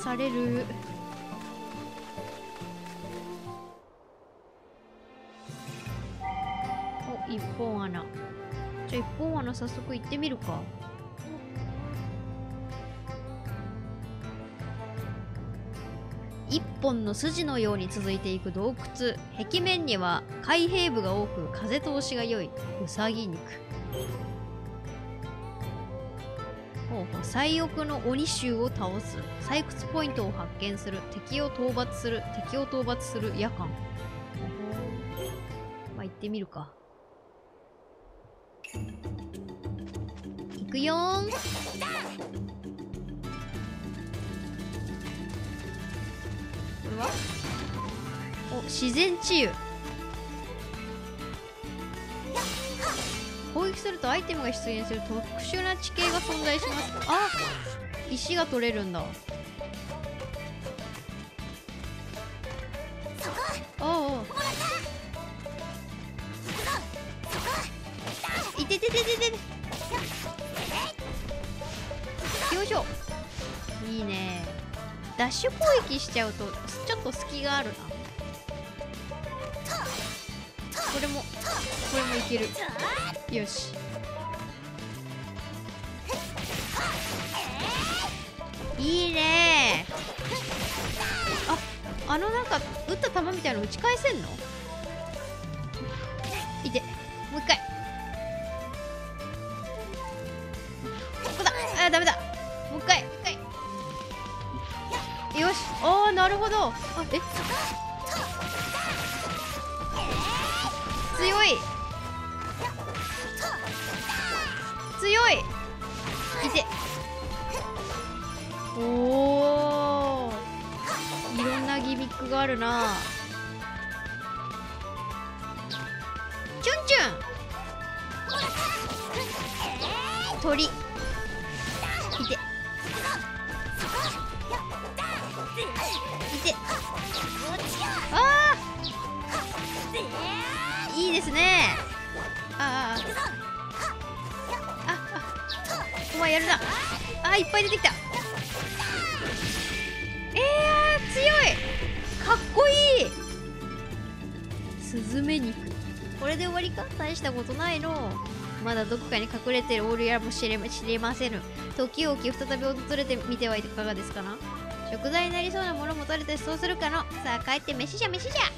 される。お、一本穴。じゃあ一本穴早速行ってみるか。一本の筋のように続いていく洞窟。壁面には開閉部が多く風通しが良いウサギ肉。ほうほう。最奥の鬼衆を倒す。採掘ポイントを発見する。敵を討伐する。敵を討伐する夜間。まあ行ってみるか。行くよーん。これはお、自然治癒。攻撃するとアイテムが出現する特殊な地形が存在します。あ、石が取れるんだ。ああ、いてててててて。よいしょ。いいね。ダッシュ攻撃しちゃうとちょっと隙があるな。これもいける。よし。いいね。あ、なんか撃った弾みたいなの打ち返せんの？いて、もう一回。ここだ。あ、ダメだ。もう一回。よし。ああ、なるほど。あ、強い。いて。おお、いろんなギミックがあるな。チュンチュン。鳥。いて。ああ、いいですね。お前やるな。いっぱい出てきた。強い。かっこいい。スズメ肉。これで終わりか。大したことないの。まだどこかに隠れてるオールやもしれませぬ。時を置き再び訪れてみてはいかがですかな。食材になりそうなものも取れてそうするかの。さあ帰って飯じゃ。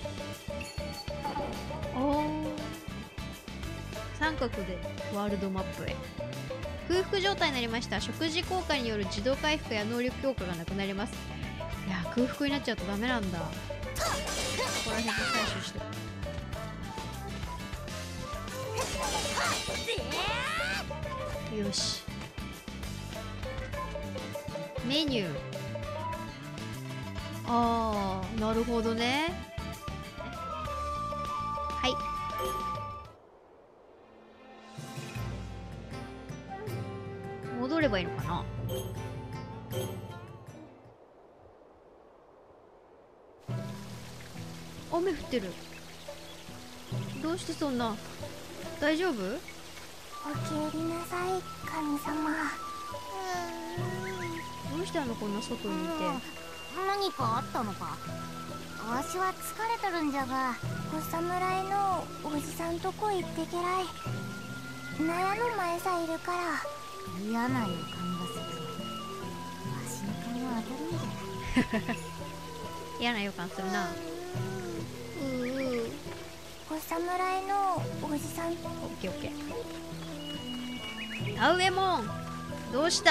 おー、三角でワールドマップへ。空腹状態になりました。食事効果による自動回復や能力強化がなくなります。いや、空腹になっちゃうとダメなんだ。ここら辺で採取してよし。メニュー。なるほどね。はい。戻ればいいのかな。雨降ってる。どうしてそんな。大丈夫？ 起きりなさい、神様。 どうしたの、こんな外にいて。 何かあったのか。わしは疲れとるんじゃが、お侍のおじさんとこ行ってけらい。納屋の前さいるから嫌な予感がする。わしの勘は当たるんじゃ。 嫌な予感するな。 お侍のおじさん。オッケーオッケー。田植えもん、どうした？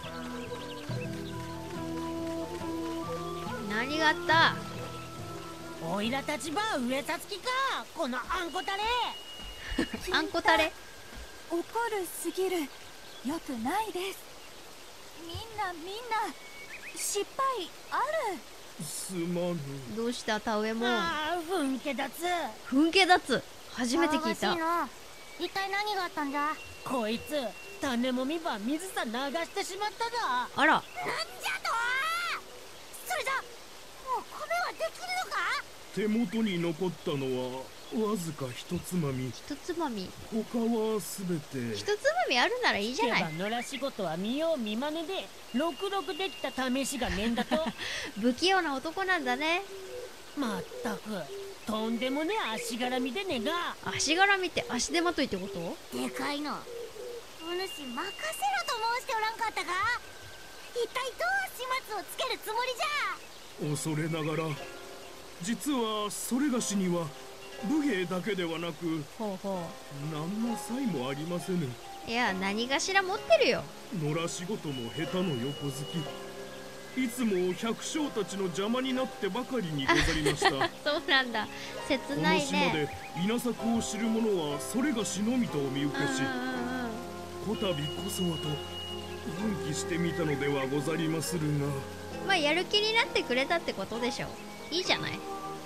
何があった？ おいらたちば上さつきか、このあんこたれ。 あんこたれ。 怒るすぎる。よくないです。みんな失敗ある。 すまぬ。 どうした田植えもん。 ふんけ立つ。 ふんけ立つ。初めて聞いた。 一体何があったんじゃ。 こいつ種もみば水さ流してしまっただ。 あら。 なんじゃと。それじゃもう米はできるのか。 手元に残ったのはわずか一つまみ。 一つまみ。 他はすべて。 一つまみあるならいいじゃない。 野良仕事は見よう見まねでろくろくできた試しがねえんだと。 不器用な男なんだね。 まったくとんでもねえ足絡みでねえが。 足絡みって足手まといってこと？ でかいのお主任せろと申しておらんかったか。一体どう始末をつけるつもりじゃ。 恐れながら実はそれがしには武芸だけではなくほうほ何の才もありませぬ。 う。いや、何かしら持ってるよ。 野良仕事も下手の横好き。いつも百姓たちの邪魔になってばかりにござりました。 そうなんだ。切このない島でね。 稲作を知る者はそれがしのみとお見受けし、 うんうんうんこたびこそはと奮起してみたのではござりまするが。 まあやる気になってくれたってことでしょ。いいじゃない。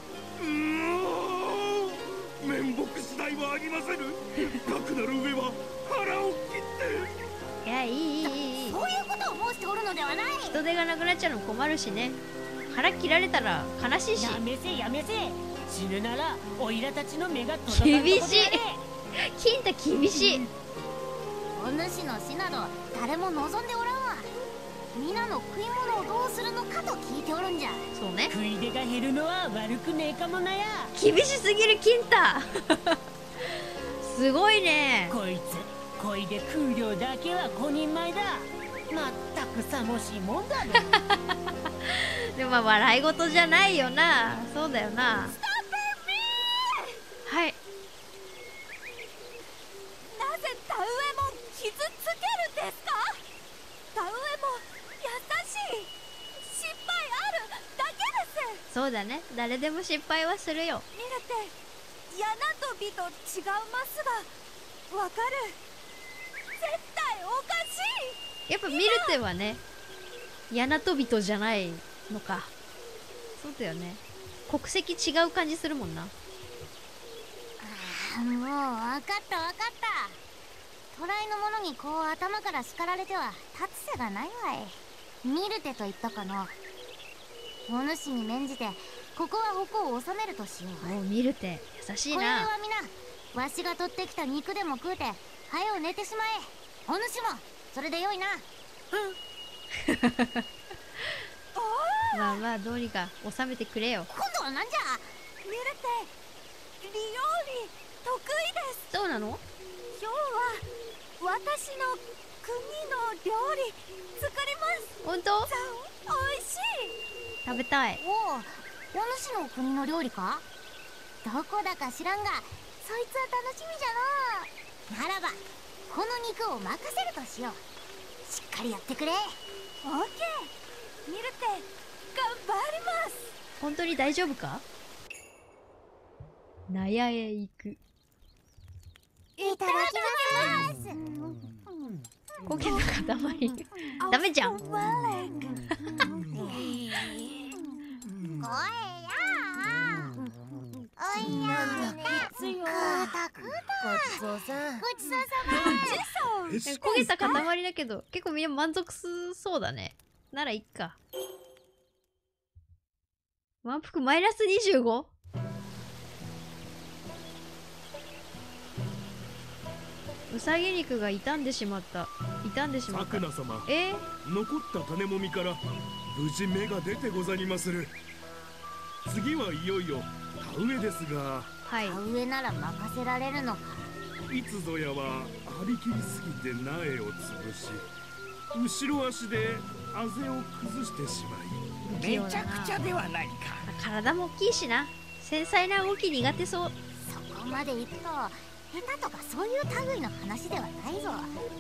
面目次第はありませぬ。かくなる上は腹を切って。 いや、いい。 そういうことを申しておるのではない。 人手がなくなっちゃうの困るしね。腹切られたら悲しいし。 やめせやめせ。死ぬならおいらたちの目が届かんとこでやれ。 厳しい。金太厳しい。 お主の死など誰も望んでおらんわ。皆の食い物をどうするのかと聞いておるんじゃ。 そうね。 食い出が減るのは悪くねえかもなや。 厳しすぎる金太。すごいね。 こいつ恋で食う量だけは5人前だ。まったくさもしいもんだね。 でもまあ笑い事じゃないよな。そうだよな。はい。 なぜ田植えも傷つけるんですか。田植えも優しい。失敗あるだけです。 そうだね。誰でも失敗はするよ。 見るて柳跳びと違うマスがわかる。絶対おかしい。 やっぱ見る手はね、柳飛人じゃないのか。そうだよね。国籍違う感じするもんな。 もう分かった分かった。捕らいの者にこう頭から叱られては立つ瀬がないわい。見る手と言ったかの。お主に免じてここは矛を収めるとしよう。 もう見る手優しいこれはな。 皆わしが取ってきた肉でも食うて早う寝てしまえ。お主もそれでよいな。 まあまあどうにか収めてくれよ。 今度はなんじゃ。 見るて料理得意です。 そうなの？ 今日は私の国の料理作ります。 本当？ じゃんおいしい。 食べたい。 おお、お主の国の料理か。どこだか知らんがそいつは楽しみじゃの。ならばこの肉を任せるとしよう。しっかりやってくれ。 オッケー。見るて頑張ります。 本当に大丈夫か？納屋へ行く。 いただきます。 焦げの塊。ダメじゃん。 声やおいやつよ。 食うた食うごちそうさん。 ごちそうさま。 焦げた塊だけど結構みんな満足そうだね。ならいっか。満腹マイナス 25？ うさぎ肉が傷んでしまった。傷んでしまった。 さくな様、 残った種もみから無事芽が出てござりまする。次はいよいよ田植えですが、 はい。 田植えなら任せられるのか。 いつぞやは張り切りすぎて苗を潰し、後ろ足であぜを崩してしまい。 めちゃくちゃではないか。 体も大きいしな。繊細な動き苦手そう。 そこまで行くと下手とかそういう類の話ではないぞ。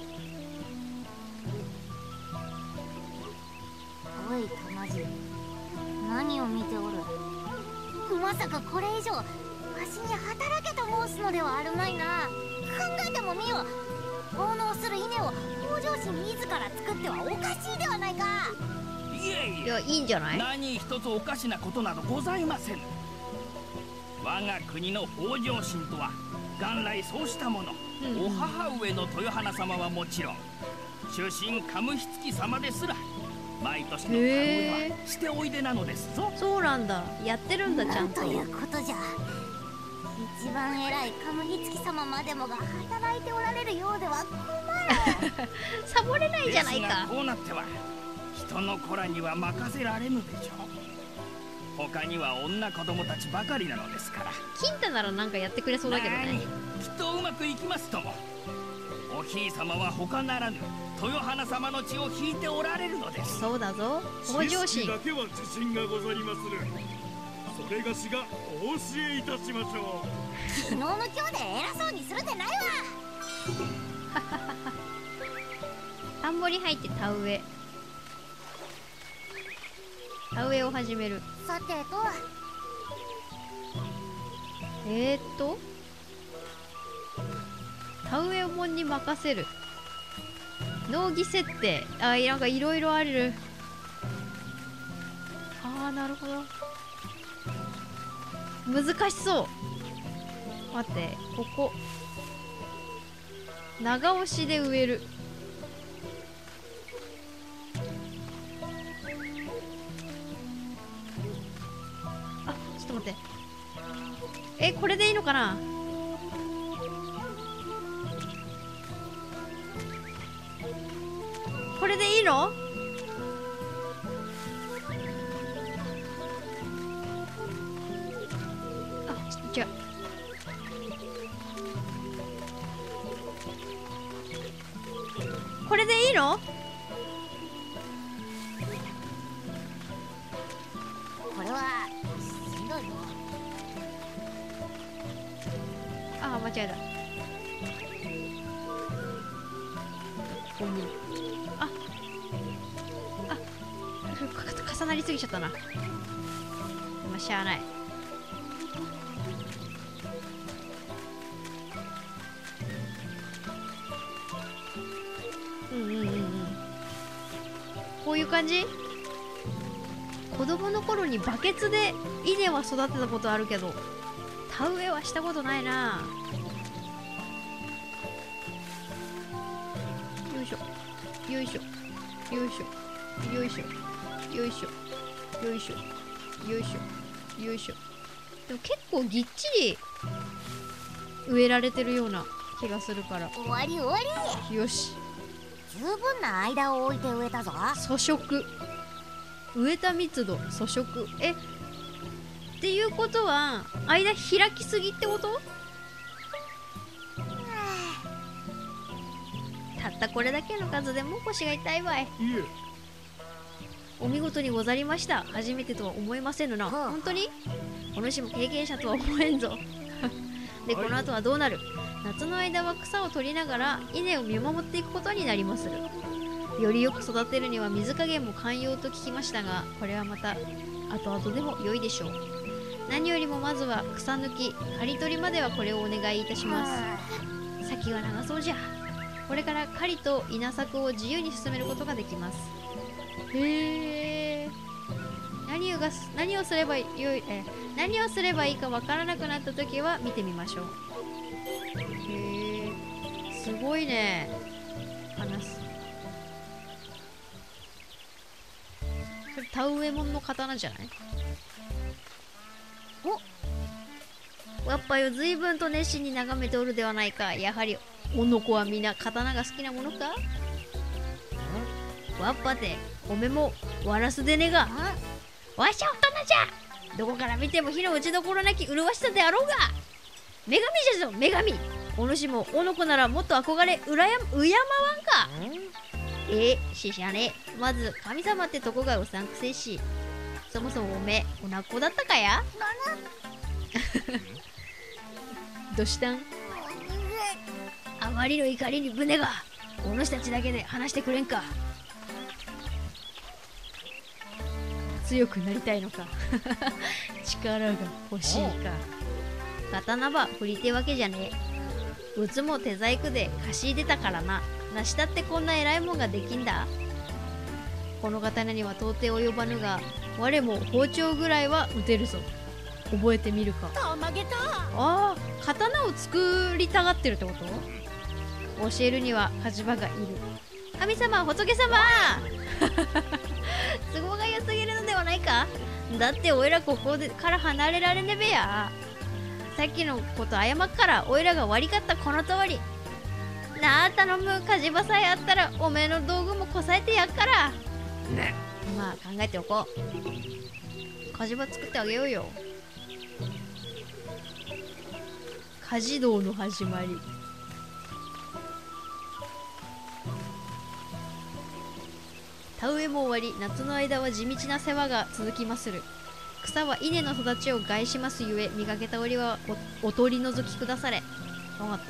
おい玉次、何を見ておる。まさかこれ以上わしに働けと申すのではあるまいな。考えてもみよ。奉納する稲を北条氏自ら作ってはおかしいではないか。 いえいえ、 いや、いいんじゃない？ 何一つおかしなことなどございません。我が国の北条神とは元来そうしたもの。お母上の豊花様はもちろん、主神カムヒツキ様ですら毎年の田植えはしておいでなのですぞ。 そうなんだ。やってるんだちゃんと。 なんということじゃ。一一番偉いカムギ付き様までもが働いておられるようでは困る。 サボれないじゃないですがか。 こうなっては人の子らには任せられぬでしょう。他には女子供たちばかりなのですから。 金太ならなんかやってくれそうだけどね。 きっとうまくいきますとも。おひい様は他ならぬ豊花様の血を引いておられるのです。 そうだぞ、向上心。 知識だけは自信がございまする。それがしがお教えいたしましょう。 昨日の今日で偉そうにするでないわ。 田んぼに入って田植え。田植えを始める。 さてと田植えを門に任せる。農技設定。あ、なんかいろいろある。ああ、なるほど。難しそう。待って、ここ長押しで植える。あ、ちょっと待って。これでいいのかな。これでいいの？違う。これでいいの？ これはしんどいの。 あ、間違えた。ごめん。重なりすぎちゃったな。まあ、しゃあない。こういう感じ。子供の頃にバケツで稲は育てたことあるけど田植えはしたことないな。よいしょよいしょよいしょよいしょよいしょよいしょよいしょよいしょ。でも結構ぎっちり植えられてるような気がするから。 終わり終わり。 よし、 十分な間を置いて植えたぞ。 粗食。植えた密度粗食。っていうことは間開きすぎってこと？たったこれだけの数でも腰が痛いわい。 いえ、 お見事にござりました。初めてとは思えませぬな。本当にお主も経験者とは思えんぞ。で、この後はどうなる？夏の間は草を取りながら稲を見守っていくことになりまする。よりよく育てるには水加減も寛容と聞きましたが、これはまた後々でも良いでしょう。何よりもまずは草抜き刈り取りまではこれをお願いいたします。先が長そうじゃ。これから狩りと稲作を自由に進めることができます。へえ。何をすればいいかわからなくなった時は見てみましょう。へえ、すごいね。話す。それ田植えもんの刀じゃない？お、わっぱよ、随分と熱心に眺めておるではないか。やはりおのこは皆刀が好きなものか？わっぱて、おめもわらすでねが。わしゃ大人じゃ。どこから見ても火の打ちどころなき麗しさであろうが。女神じゃぞ、女神。お主もおのこならもっと憧れ敬わんか。ししゃね。まず神様ってとこがうさんくせえし、そもそもおめおなっこだったかや。どしたん？あまりの怒りに船が。お主たちだけで話してくれんか。強くなりたいのか。力が欲しいか。刀は振り手わけじゃねえ。うつも手細工で貸し出たからな。なしたってこんな偉いもんができんだ。この刀には到底及ばぬが、我も包丁ぐらいは打てるぞ。覚えてみるか。 たまげた。 ああ、刀を作りたがってるってこと？教えるには火場がいる。神様、仏様。都合が良すぎるのではないか。だっておいらここでから離れられねべや。 さっきのこと謝っから、おいらが悪かったこの通り。なあ頼む、火事場さえあったらおめえの道具もこさえてやっから。 ね。 まあ考えておこう。火事場作ってあげようよ。火事道の始まり。田植えも終わり、夏の間は地道な世話が続きまする。草は稲の育ちを害しますゆえ、見かけた折は お取り除きくだされ。分かった。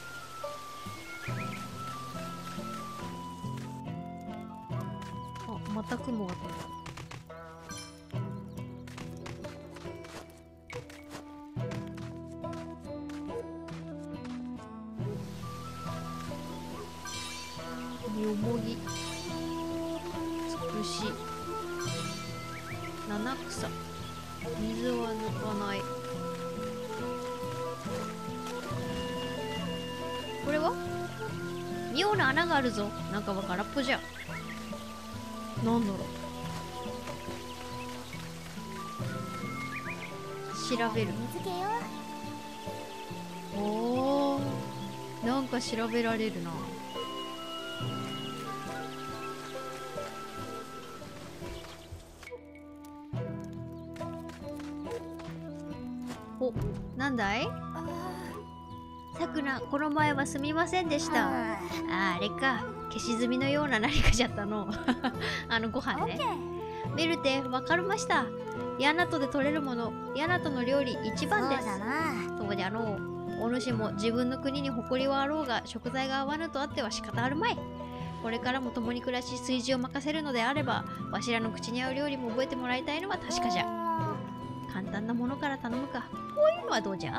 あ、また雲が飛んだ。よもぎ、つくし、七草、水は抜かない。これは妙な穴があるぞ。なんかは空っぽじゃ。なんだろう。調べる。 見つけよおー、なんか調べられるな。お、なんだい？さくら、この前はすみませんでした。あれか、消し済みのような何かじゃったの。ご飯ね。メルテ、わかりました。ヤナトで取れるもの、ヤナトの料理一番です。 そうだな。 そうじゃのう。お主も自分の国に誇りはあろうが、食材が合わぬとあっては仕方あるまい。これからも共に暮らし、炊事を任せるのであれば、わしらの口に合う料理も覚えてもらいたいのは確かじゃ。簡単なものから頼むか。こういうのはどうじゃ？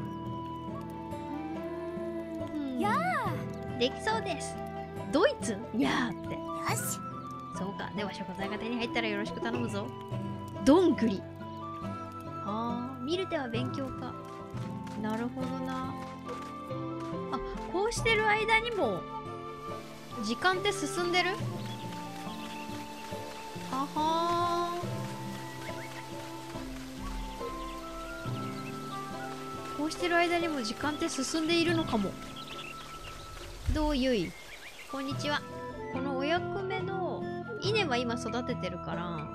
やできそうです。ドイツ？やーって。 よし。 そうか。では食材が手に入ったらよろしく頼むぞ。どんぐり。あー、見る手は勉強か。なるほどな。あ、こうしてる間にも時間って進んでる？ははー。こうしてる間にも時間って進んでいるのかも。どうゆい、こんにちは。このお役目の稲は今育ててるから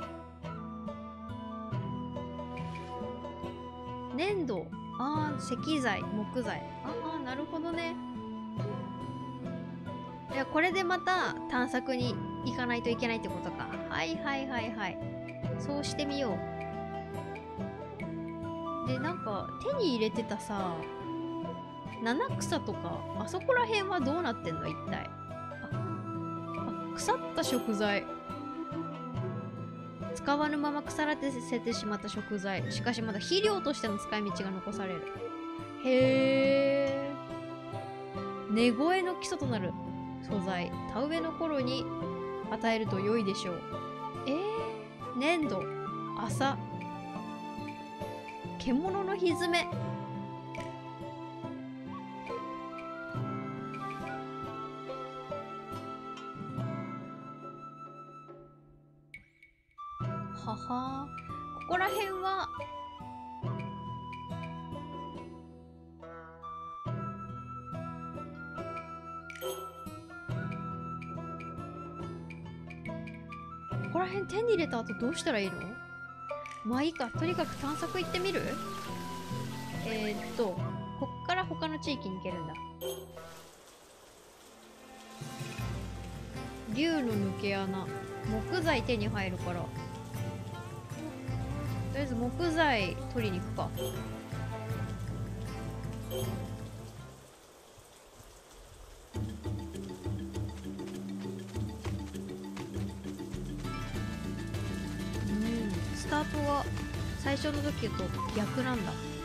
粘土、あー、石材、木材、あー、なるほどね。いや、これでまた探索に行かないといけないってことか。はいはいはいはい、そうしてみよう。で、なんか手に入れてたさ、七草とかあそこら辺はどうなってんの一体。あ、腐った食材、使わぬまま腐らせてしまった食材、しかしまだ肥料としての使い道が残される。へー。根越えの基礎となる素材、田植えの頃に与えると良いでしょう。粘土、麻、獣のひづめ。はは、ここら辺はここら辺手に入れた後どうしたらいいの？まあいいか、とにかく探索行ってみる？こっから他の地域に行けるんだ。竜の抜け穴、木材手に入るから、とりあえず木材取りに行くか。スタートは最初の時と逆なんだ。